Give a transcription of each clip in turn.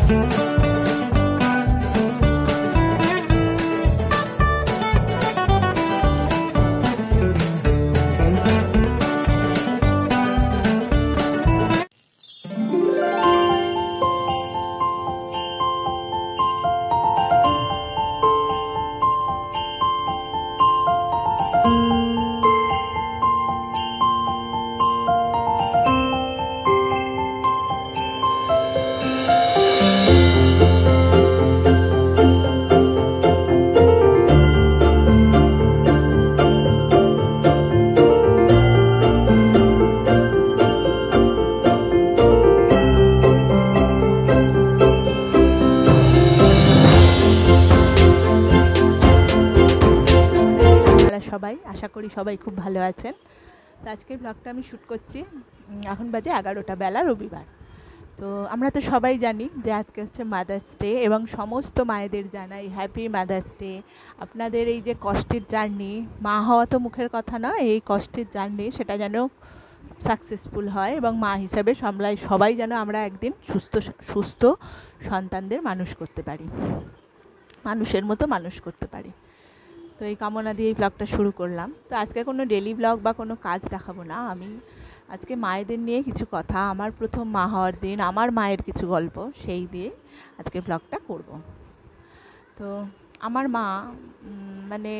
সবাই আশা করি সবাই খুব ভালো আছেন। তো আজকের ব্লগটা আমি শ্যুট করছি, এখন বাজে 11টা বেলা, রবিবার। তো আমরা তো সবাই জানি যে আজকে হচ্ছে মাদার্স ডে, এবং সমস্ত মায়েদের জানাই হ্যাপি মাদার্স ডে। আপনাদের এই যে কষ্টের জার্নি, মা হওয়া তো মুখের কথা না, এই কষ্টের জার্নি সেটা যেন সাকসেসফুল হয়, এবং মা হিসাবে সবাই যেন আমরা একদিন সুস্থ সন্তানদের মানুষ করতে পারি, মানুষের মতো মানুষ করতে পারি। তো এই কামনা দিয়ে এই ব্লগটা শুরু করলাম। তো আজকে কোনো ডেলি ব্লগ বা কোনো কাজ দেখাবো না, আমি আজকে মায়েদের নিয়ে কিছু কথা, আমার প্রথম মা হওয়ার দিন, আমার মায়ের কিছু গল্প, সেই দিয়ে আজকে ব্লগটা করব। তো আমার মা মানে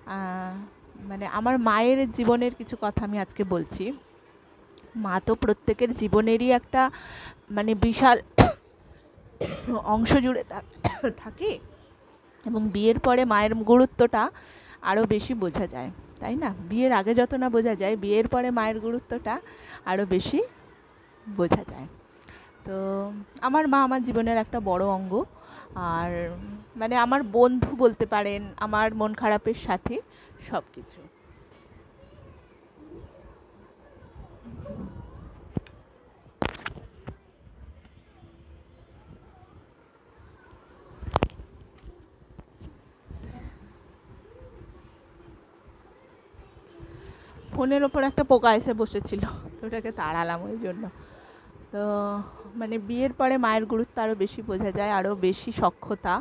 আমার মায়ের জীবনের কিছু কথা আমি আজকে বলছি। মা তো প্রত্যেকের জীবনেরই একটা বিশাল অংশ জুড়ে থাকে, এবং বিয়ের পরে মায়ের গুরুত্বটা আরও বেশি বোঝা যায়, তাই না? বিয়ের আগে যত না বোঝা যায়, বিয়ের পরে মায়ের গুরুত্বটা আরও বেশি বোঝা যায়। তো আমার মা আমার জীবনের একটা বড় অঙ্গ, আর আমার বন্ধু বলতে পারেন, আমার মন খারাপের সাথে সব কিছু। ফোনের ওপর একটা পোকা এসে বসেছিল, তো ওটাকে তাড়ালাম ওই জন্য। তো বিয়ের পরে মায়ের গুরুত্ব আরও বেশি বোঝা যায়, আরও বেশি সখ্যতা,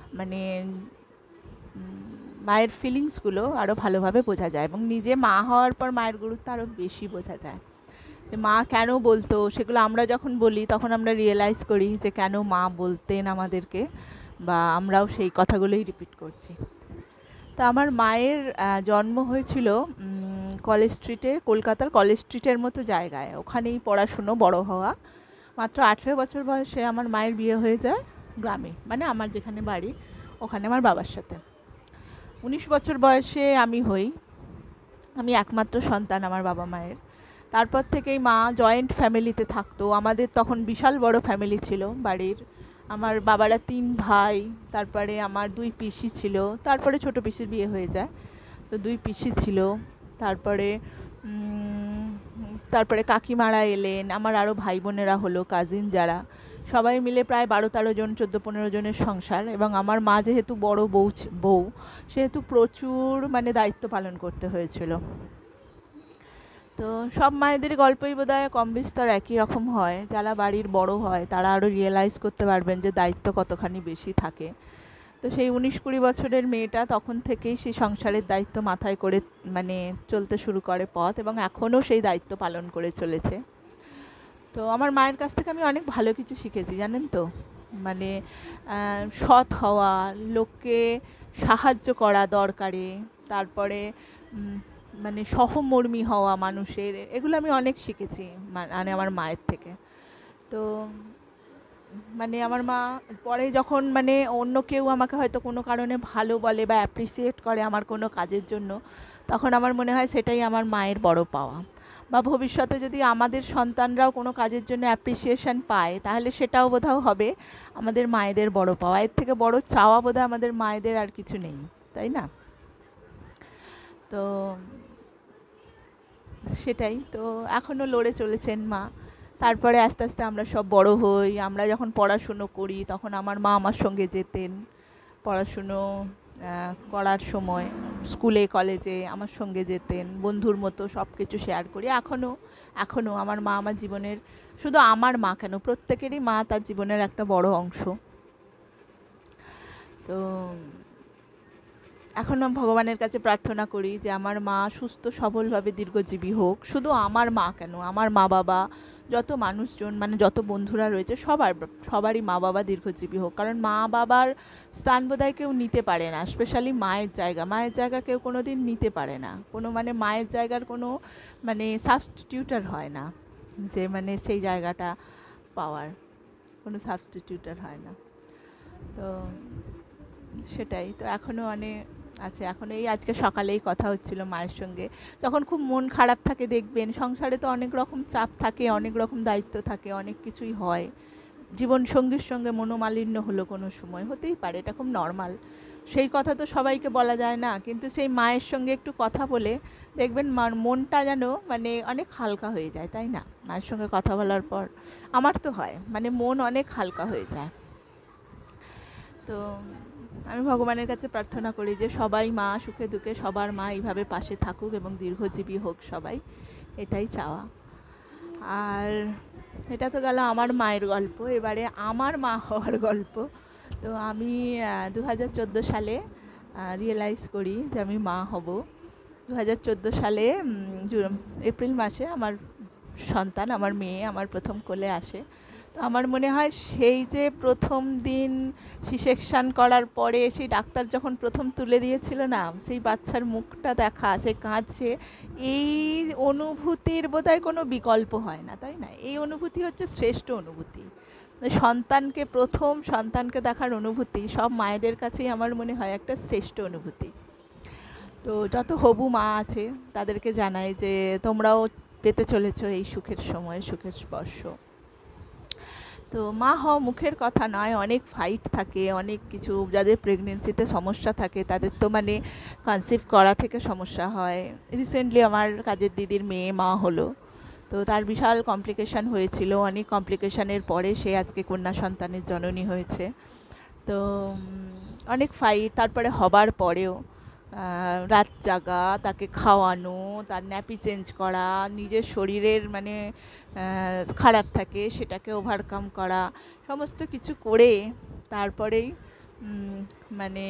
মায়ের ফিলিংসগুলো আরও ভালোভাবে বোঝা যায়, এবং নিজে মা হওয়ার পর মায়ের গুরুত্ব আরও বেশি বোঝা যায়। যে মা কেন বলতো, সেগুলো আমরা যখন বলি তখন আমরা রিয়েলাইজ করি যে কেন মা বলতেন আমাদেরকে, বা আমরাও সেই কথাগুলোই রিপিট করছি। তো আমার মায়ের জন্ম হয়েছিল কলেজ স্ট্রিটে, কলকাতার কলেজ স্ট্রিটের মতো জায়গায়, ওখানেই পড়াশুনো, বড় হওয়া। মাত্র 18 বছর বয়সে আমার মায়ের বিয়ে হয়ে যায় গ্রামে, আমার যেখানে বাড়ি ওখানে আমার বাবার সাথে। 19 বছর বয়সে আমি হই, আমি একমাত্র সন্তান আমার বাবা মায়ের। তারপর থেকেই মা জয়েন্ট ফ্যামিলিতে থাকতো, আমাদের তখন বিশাল বড় ফ্যামিলি ছিল বাড়ির। আমার বাবারা 3 ভাই, তারপরে আমার 2 পিসি ছিল, তারপরে ছোটো পিসির বিয়ে হয়ে যায়, তো 2 পিসি ছিল। তারপরে কাকিমারা এলেন, আমার আরও ভাই বোনেরা হলো, কাজিন যারা, সবাই মিলে প্রায় 12-13 জন, 14-15 জনের সংসার। এবং আমার মা যেহেতু বড় বউ, সেহেতু প্রচুর দায়িত্ব পালন করতে হয়েছিল। তো সব মায়েদের গল্পই বোধহয় কম বিস্তর একই রকম হয়, যারা বাড়ির বড় হয় তারা আরও রিয়েলাইজ করতে পারবেন যে দায়িত্ব কতখানি বেশি থাকে। তো সেই 19-20 বছরের মেয়েটা তখন থেকেই সেই সংসারের দায়িত্ব মাথায় করে চলতে শুরু করে পথ, এবং এখনও সেই দায়িত্ব পালন করে চলেছে। তো আমার মায়ের কাছ থেকে আমি অনেক ভালো কিছু শিখেছি, জানেন তো। সৎ হওয়া, লোককে সাহায্য করা দরকারে, তারপরে সহমর্মী হওয়া মানুষের, এগুলো আমি অনেক শিখেছি আমার মায়ের থেকে। তো আমার মা পরে যখন অন্য কেউ আমাকে হয়তো কোনো কারণে ভালো বলে বা অ্যাপ্রিসিয়েট করে আমার কোনো কাজের জন্য, তখন আমার মনে হয় সেটাই আমার মায়ের বড় পাওয়া। বা ভবিষ্যতে যদি আমাদের সন্তানরাও কোনো কাজের জন্য অ্যাপ্রিসিয়েশন পায়, তাহলে সেটাও বোধহয় হবে আমাদের মায়েদের বড় পাওয়া। এর থেকে বড় চাওয়া বোধহয় আমাদের মায়েদের আর কিছু নেই, তাই না? তো সেটাই তো, এখনও লড়ে চলেছেন মা। তারপরে আস্তে আস্তে আমরা সব বড় হই, আমরা যখন পড়াশুনো করি তখন আমার মা আমার সঙ্গে যেতেন, পড়াশুনো করার সময় স্কুলে কলেজে আমার সঙ্গে যেতেন, বন্ধুর মতো সব কিছু শেয়ার করি। এখনও আমার মা আমার জীবনের, শুধু আমার মা কেন, প্রত্যেকেরই মা তার জীবনের একটা বড় অংশ। তো এখনও ভগবানের কাছে প্রার্থনা করি যে আমার মা সুস্থ সবলভাবে দীর্ঘজীবী হোক। শুধু আমার মা কেন, আমার মা বাবা, যত মানুষজন, মানে যত বন্ধুরা রয়েছে সবারই মা বাবা দীর্ঘজীবী হোক। কারণ মা বাবার স্থান বোধহয় কেউ নিতে পারে না, স্পেশালি মায়ের জায়গা কেউ কোনো দিন নিতে পারে না। কোনো মানে মায়ের জায়গার কোনো মানে সাবস্টিটিউটার হয় না, যে মানে সেই জায়গাটা পাওয়ার কোনো সাবস্টিটিউটার হয় না। তো সেটাই তো এখনও আছে। এখন এই আজকে সকালেই কথা হচ্ছিল মায়ের সঙ্গে, যখন খুব মন খারাপ থাকে, দেখবেন সংসারে তো অনেক রকম চাপ থাকে, অনেক রকম দায়িত্ব থাকে, অনেক কিছুই হয়, জীবন সঙ্গীর সঙ্গে মনোমালিন্য হলো, কোনো সময় হতেই পারে, এটা খুব নর্মাল। সেই কথা তো সবাইকে বলা যায় না, কিন্তু সেই মায়ের সঙ্গে একটু কথা বলে দেখবেন মনটা যেন মানে অনেক হালকা হয়ে যায়, তাই না? মায়ের সঙ্গে কথা বলার পর আমার তো হয়, মানে মন অনেক হালকা হয়ে যায়। তো আমি ভগবানের কাছে প্রার্থনা করি যে সবাই মা সুখে দুঃখে সবার মা এইভাবে পাশে থাকুক এবং দীর্ঘজীবী হোক সবাই, এটাই চাওয়া। আর এটা তো গেল আমার মায়ের গল্প, এবারে আমার মা হওয়ার গল্প। তো আমি 2014 সালে রিয়েলাইজ করি যে আমি মা হব। 2014 সালে এপ্রিল মাসে আমার সন্তান, আমার মেয়ে আমার প্রথম কোলে আসে। তো আমার মনে হয় সেই যে প্রথম দিন সি-সেকশন করার পরে সেই ডাক্তার যখন প্রথম তুলে দিয়েছিল না, সেই বাচ্চার মুখটা দেখা, সে কাঁদছে, এই অনুভূতির বোধহয় কোনো বিকল্প হয় না, তাই না? এই অনুভূতি হচ্ছে শ্রেষ্ঠ অনুভূতি। প্রথম সন্তানকে দেখার অনুভূতি সব মায়েদের কাছেই আমার মনে হয় একটা শ্রেষ্ঠ অনুভূতি। তো যত হবু মা আছে তাদেরকে জানাই যে তোমরাও পেতে চলেছো এই সুখের সময়, সুখের স্পর্শ। তো মা হওয়া মুখের কথা নয়, অনেক ফাইট থাকে, অনেক কিছু। যাদের প্রেগনেন্সিতে সমস্যা থাকে তাদের তো মানে কনসিভ করা থেকে সমস্যা হয়। রিসেন্টলি আমার কাজের দিদির মেয়ে মা হলো, তো তার বিশাল কমপ্লিকেশান হয়েছিল, অনেক কমপ্লিকেশানের পরে সে আজকে কন্যা সন্তানের জননী হয়েছে। তো অনেক ফাইট, তারপরে হবার পরেও রাত জাগা, তাকে খাওয়ানো, তার ন্যাপি চেঞ্জ করা, নিজের শরীরের মানে খারাপ থাকে সেটাকে ওভারকাম করা, সমস্ত কিছু করে তারপরেই মানে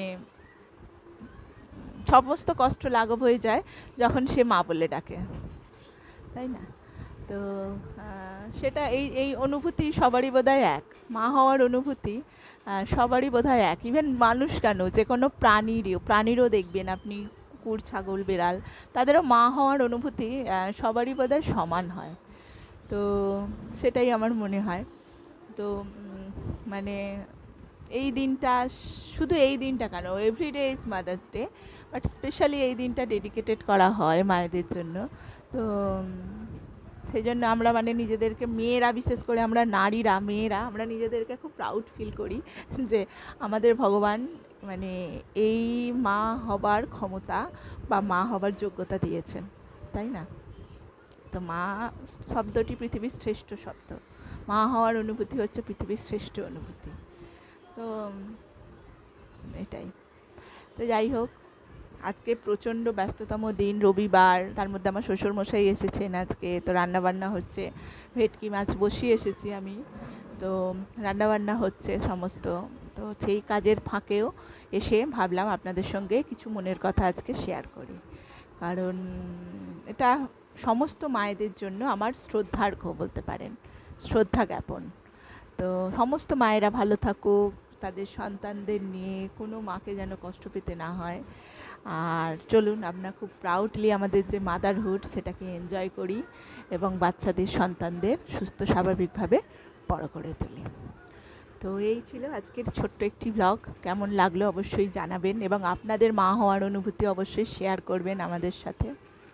সমস্ত কষ্ট লাঘব হয়ে যায় যখন সে মা বলে ডাকে, তাই না? তো সেটা এই অনুভূতি সবারই বোধহয় এক, মা হওয়ার অনুভূতি সবারই বোধহয় এক। ইভেন মানুষ কেন, যে কোনো প্রাণীরও দেখবেন আপনি, কুকুর ছাগল বেড়াল, তাদেরও মা হওয়ার অনুভূতি সবারই বোধহয় সমান হয়। তো সেটাই আমার মনে হয়। তো মানে এই দিনটা, শুধু এই দিনটা কেন, every day is mother's day, but specially এই দিনটা ডেডিকেটেড করা হয় মায়েদের জন্য। তো সেই জন্য আমরা মানে নিজেদেরকে, মেয়েরা বিশেষ করে আমরা মেয়েরা আমরা নিজেদেরকে খুব প্রাউড ফিল করি যে আমাদের ভগবান মানে এই মা হবার ক্ষমতা বা মা হবার যোগ্যতা দিয়েছেন, তাই না? তো মা শব্দটি পৃথিবীর শ্রেষ্ঠ শব্দ, মা হওয়ার অনুভূতি হচ্ছে পৃথিবীর শ্রেষ্ঠ অনুভূতি। তো এটাই। তো যাই হোক, আজকে প্রচণ্ড ব্যস্ততম দিন, রবিবার, তার মধ্যে আমার শ্বশুরমশাই এসেছেন আজকে। তো রান্নাবান্না হচ্ছে, ভেটকি মাছ বসিয়ে এসেছি আমি, তো রান্নাবান্না হচ্ছে সমস্ত। তো সেই কাজের ফাঁকেও এসে ভাবলাম আপনাদের সঙ্গে কিছু মনের কথা আজকে শেয়ার করি, কারণ এটা সমস্ত মায়েদের জন্য আমার শ্রদ্ধার্ঘ বলতে পারেন, শ্রদ্ধা জ্ঞাপন। তো সমস্ত মায়েরা ভালো থাকুক, তাদের সন্তানদের নিয়ে কোনো মাকে যেন কষ্ট পেতে না হয়। আর চলুন আমরা খুব প্রাউডলি আমাদের যে মাদারহুড সেটাকে এনজয় করি এবং বাচ্চাদের, সন্তানদের সুস্থ স্বাভাবিকভাবে বড় করে তুলি। তো এই ছিল আজকের ছোট্ট একটি ব্লগ। কেমন লাগলো অবশ্যই জানাবেন এবং আপনাদের মা হওয়ার অনুভূতি অবশ্যই শেয়ার করবেন আমাদের সাথে।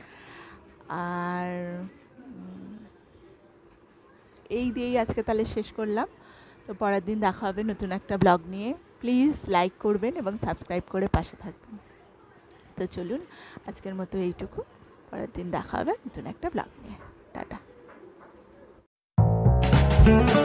আর এই দিয়েই আজকে তাহলে শেষ করলাম। তো পরের দিন দেখা হবে নতুন একটা ব্লগ নিয়ে। প্লিজ লাইক করবেন এবং সাবস্ক্রাইব করে পাশে থাকবেন। তো চলুন আজকের মতো এইটুকু, পরের দিন দেখা হবে নতুন একটা ব্লগ নিয়ে। টাটা।